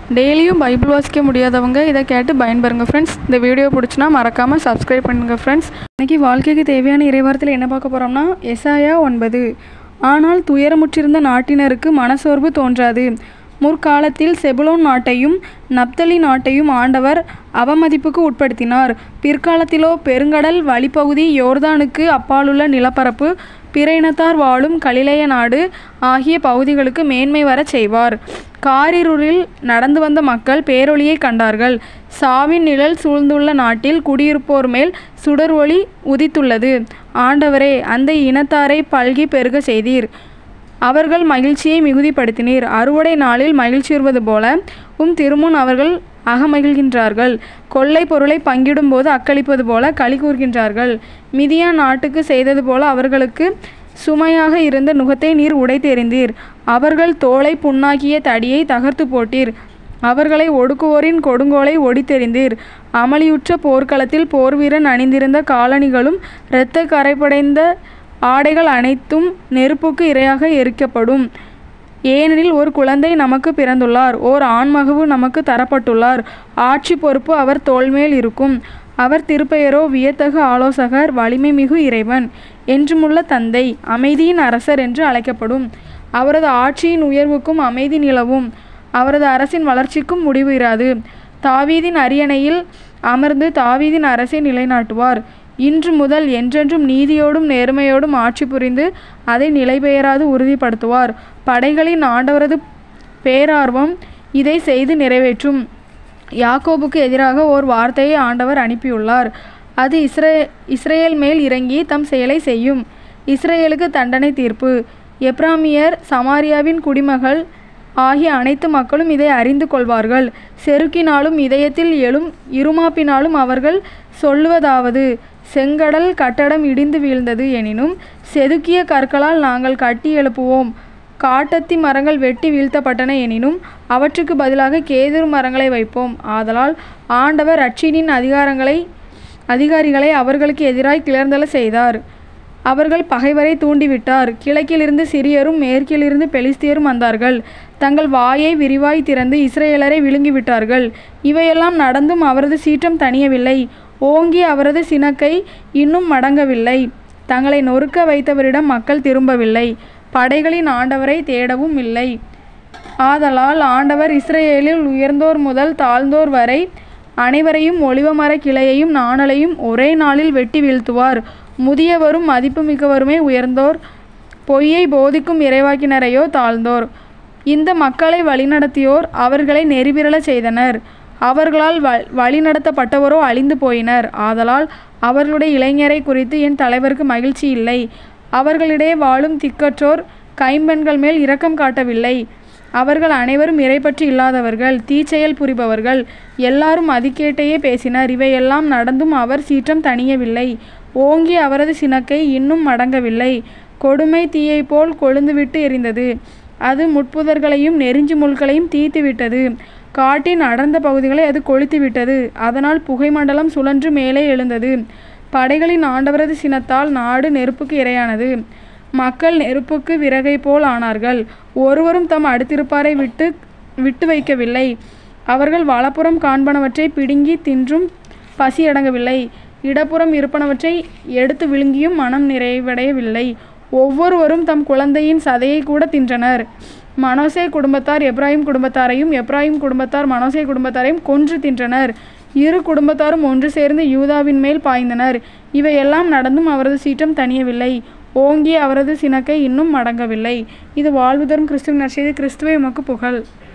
டெய்லியும் பைபிள் வாசிக்க முடியாதவங்க இதை கேட்டு பயன்பெறுங்க ஃப்ரெண்ட்ஸ். இந்த வீடியோ பிடிச்சினா மறக்காமல் சப்ஸ்கிரைப் பண்ணுங்கள் ஃப்ரெண்ட்ஸ். இன்றைக்கி வாழ்க்கைக்கு தேவையான இறைவார்த்தையில் என்ன பார்க்க போகிறோம்னா எசாயா 9. ஆனால் துயரமுற்றிருந்த நாட்டினருக்கு மனசோர்வு தோன்றாது. முற்காலத்தில் செபுலோன் நாட்டையும் நப்தலி நாட்டையும் ஆண்டவர் அவமதிப்புக்கு உட்படுத்தினார். பிற்காலத்திலோ பெருங்கடல் வழிப்பகுதி, யோர்தானுக்கு அப்பாலுள்ள நிலப்பரப்பு, பிற இனத்தார் வாழும் கலிலேய நாடு ஆகிய பகுதிகளுக்கு மேன்மை வரச் செய்வார். காரிருளில் நடந்து வந்த மக்கள் பேரொளியை கண்டார்கள். சாவின் நிழல் சூழ்ந்துள்ள நாட்டில் குடியிருப்போர் மேல் சுடர் ஒளி உதித்துள்ளது. ஆண்டவரே, அந்த இனத்தாரை பல்கி பெருக செய்தீர். அவர்கள் மகிழ்ச்சியை மிகுதிப்படுத்தினீர். அறுவடை நாளில் மகிழ்ச்சியுறுவது போல திருமுன் அவர்கள் அகமகிழ்கின்றார்கள். கொள்ளை பொருளை பங்கிடும் போது அக்களிப்பது போல களி கூர்கின்றார்கள். மிதியான் நாட்டுக்கு செய்தது போல அவர்களுக்கு சுமையாக இருந்த நுகத்தை நீர் உடைத்தெறிந்தீர். அவர்கள் தோலை புண்ணாக்கிய தடியை தகர்த்து போட்டீர். அவர்களை ஒடுக்குவோரின் கொடுங்கோலை ஒடித்தெறிந்தீர். அமளியுற்ற போர்க்களத்தில் போர்வீரன் அணிந்திருந்த காலணிகளும் இரத்த கரைப்படைந்த ஆடைகள் அனைத்தும் நெருப்புக்கு இரையாக எரிக்கப்படும். ஏனெனில் ஒரு குழந்தை நமக்கு பிறந்துள்ளார், ஓர் ஆண்மகவு நமக்கு தரப்பட்டுள்ளார். ஆட்சி பொறுப்பு அவர் தோள்மேல் இருக்கும். அவர் திருப்பெயரோ வியத்தகு ஆலோசகர், வலிமை மிகு இறைவன், என்றுமுள்ள தந்தை, அமைதியின் அரசர் என்று அழைக்கப்படும். அவரது ஆட்சியின் உயர்வுக்கும் அமைதி நிலவும். அவரது அரசின் வளர்ச்சிக்கும் முடிவு இராது. தாவீதின் அரியணையில் அமர்ந்து தாவீதின் அரசை நிலைநாட்டுவார். இன்று முதல் என்றென்றும் நீதியோடும் நேர்மையோடும் ஆட்சி புரிந்து அதை நிலைபெயராது உறுதிப்படுத்துவார். படைகளின் ஆண்டவரது பேரார்வம் இதை செய்து நிறைவேற்றும். யாக்கோபுக்கு எதிராக ஓர் வார்த்தையை ஆண்டவர் அனுப்பியுள்ளார். அது இஸ்ரேல் மேல் இறங்கி தம் செயலை செய்யும். இஸ்ரேலுக்கு தண்டனை தீர்ப்பு. எப்ராமியர், சமாரியாவின் குடிமகள் ஆகிய அனைத்து மக்களும் இதை அறிந்து கொள்வார்கள். செருக்கினாலும் இதயத்தில் எழும் இருமாப்பினாலும் அவர்கள் சொல்லுவதாவது, செங்கடல் கட்டடம் இடிந்து வீழ்ந்தது எனினும் செதுக்கிய கற்களால் நாங்கள் கட்டி எழுப்புவோம். காட்டத்தி மரங்கள் வெட்டி வீழ்த்தப்பட்டன எனினும் அவற்றுக்கு பதிலாக கேதுரு மரங்களை வைப்போம். ஆதலால் ஆண்டவர் ரட்சினின் அதிகாரிகளை அவர்களுக்கு எதிராய் கிளர்ந்தெழ செய்தார். அவர்கள் பகைவரை தூண்டிவிட்டார். கிழக்கிலிருந்து சிரியரும் மேற்கிலிருந்து பெலிஸ்தியரும் வந்தார்கள். தங்கள் வாயை விரிவாய் திறந்து இஸ்ரேலரை விழுங்கிவிட்டார்கள். இவையெல்லாம் நடந்தும் அவரது சீற்றம் தணியவில்லை. ஓங்கி அவரது சினக்கை இன்னும் மடங்கவில்லை. தங்களை நொறுக்க வைத்தவரிடம் மக்கள் திரும்பவில்லை. படைகளின் ஆண்டவரை தேடவும் இல்லை. ஆதலால் ஆண்டவர் இஸ்ரேலில் உயர்ந்தோர் முதல் தாழ்ந்தோர் வரை அனைவரையும் ஒலிவமர கிளையையும் நாணலையும் ஒரே நாளில் வெட்டி வீழ்த்துவார். முதியவரும் மதிப்புமிக்கவருமே உயர்ந்தோர், பொய்யை போதிக்கும் இறைவாக்கினரையோ தாழ்ந்தோர். இந்த மக்களை வழிநடத்தியோர் அவர்களை நெறிபிரள செய்தனர். அவர்களால் வழிநடத்தப்பட்டவரோ அழிந்து போயினர். ஆதலால் அவர்களுடைய இளைஞரை குறித்து என் தலைவருக்கு மகிழ்ச்சி இல்லை. அவர்களிடையே வாழும் திக்கற்றோர் கைம்பெண்கள் மேல் இரக்கம் காட்டவில்லை. அவர்கள் அனைவரும் இறைப்பற்றி இல்லாதவர்கள், தீச்செயல் புரிபவர்கள். எல்லாரும் அதிகேட்டையே பேசினர். இவையெல்லாம் நடந்தும் அவர் சீற்றம் தணியவில்லை. ஓங்கி அவரது சினக்கை இன்னும் மடங்கவில்லை. கொடுமை தீயை போல் கொழுந்துவிட்டு எரிந்தது. அது முட்புதர்களையும் நெருஞ்சி முள்களையும் தீர்த்துவிட்டது. காட்டின் அடர்ந்த பகுதிகளை அது கொளுத்துவிட்டது. அதனால் புகை மண்டலம் சுழன்று மேலே எழுந்தது. படைகளின் ஆண்டவரது சினத்தால் நாடு நெருப்புக்கு இரையானது. மக்கள் நெருப்புக்கு விறகை போல் ஆனார்கள். ஒருவரும் தம் அடுத்திருப்பாரை விட்டு வைக்கவில்லை. அவர்கள் வலப்புறம் காண்பனவற்றை பிடுங்கி தின்றும் பசி அடங்கவில்லை. இடப்புறம் இருப்பனவற்றை எடுத்து விழுங்கியும் மனம் நிறைவடையவில்லை. ஒவ்வொருவரும் தம் குழந்தையின் சதையை கூட தின்றனர். மனோசே குடும்பத்தார் எப்ராயிம் குடும்பத்தாரையும், எப்ராயிம் குடும்பத்தார் மனோசே குடும்பத்தாரையும் கொன்று தின்றனர். இரு குடும்பத்தாரும் ஒன்று சேர்ந்து யூதாவின் மேல் பாய்ந்தனர். இவையெல்லாம் நடந்தும் அவரது சீற்றம் தணியவில்லை. ஓங்கி அவரது சினக்கை இன்னும் மடங்கவில்லை. இது வாழ்வு தரும் கிறிஸ்துவின் நற்செய்தி. கிறிஸ்துவே உமக்கு புகழ்.